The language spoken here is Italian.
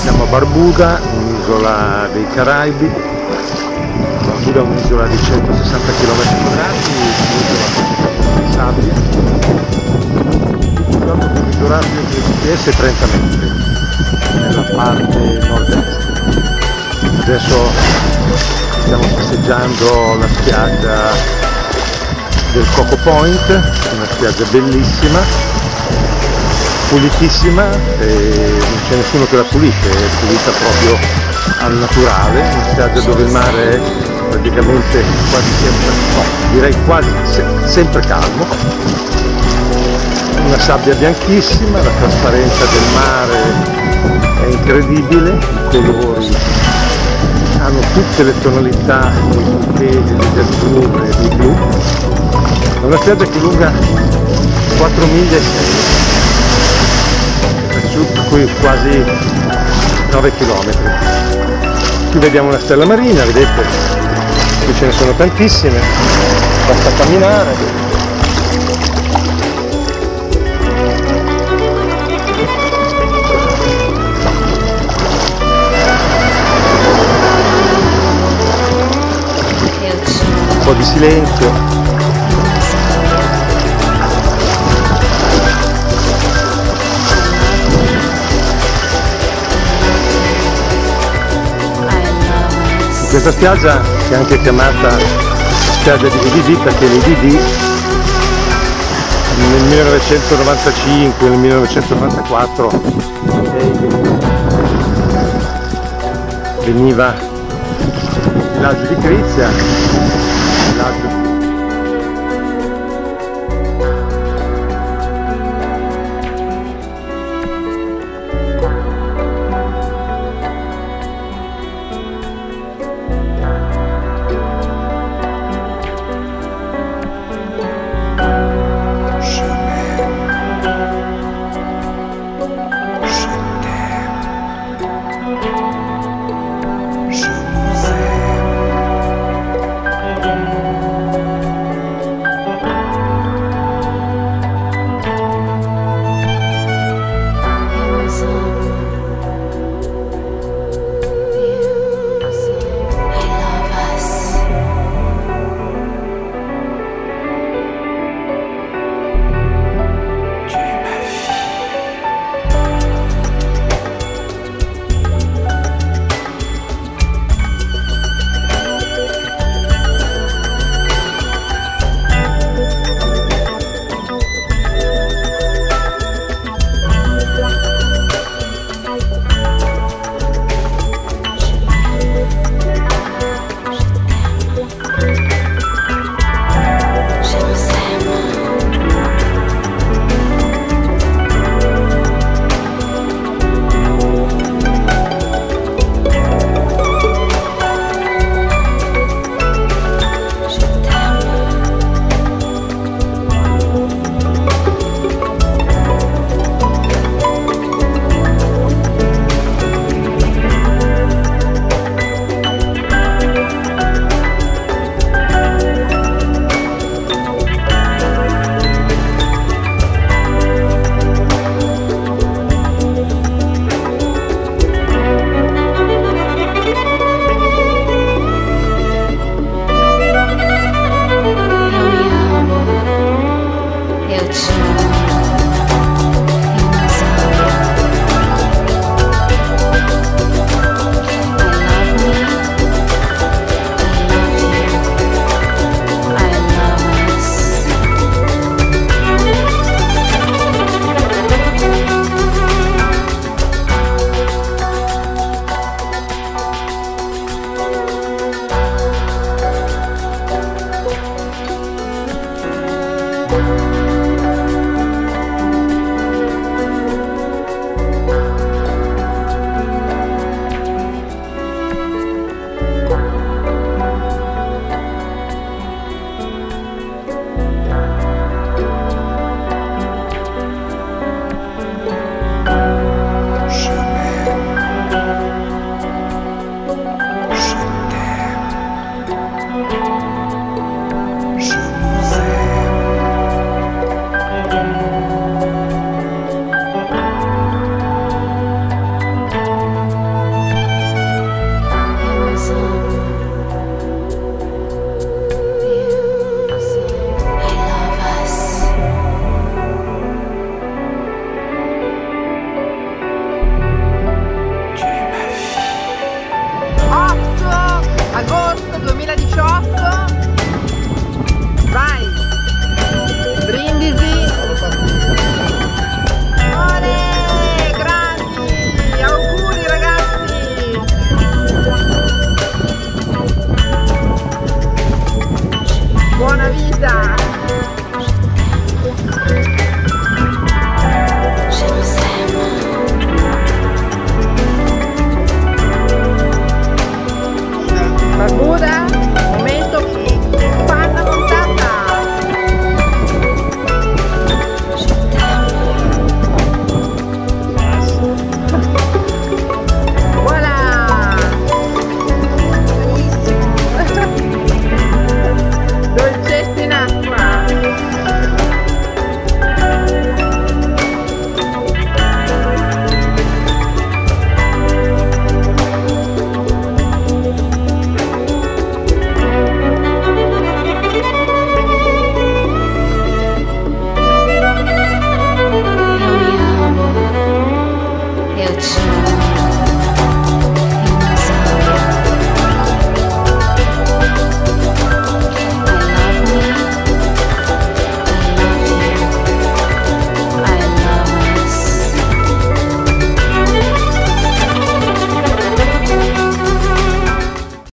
Siamo a Barbuda, un'isola dei Caraibi. Barbuda è un'isola di 160 km², un'isola di sabbia. Ricordo che misurato il GPS è 30 metri nella parte nord-est. Adesso stiamo passeggiando la spiaggia del Coco Point, una spiaggia bellissima, pulitissima, e non c'è nessuno che la pulisce, è pulita proprio al naturale, una spiaggia dove il mare è praticamente quasi sempre, no, direi quasi sempre calmo, una sabbia bianchissima, la trasparenza del mare è incredibile, i colori hanno tutte le tonalità dei turchesi, degli azzurri e dei blu. È una spiaggia che è lunga 4 miglia e 6, per cui quasi 9 km. Qui vediamo una stella marina, vedete, qui ce ne sono tantissime, basta camminare. Un po' di silenzio. Questa spiaggia è anche chiamata spiaggia di DDD perché l'IDD nel 1995, nel 1994 veniva il villaggio di Krizia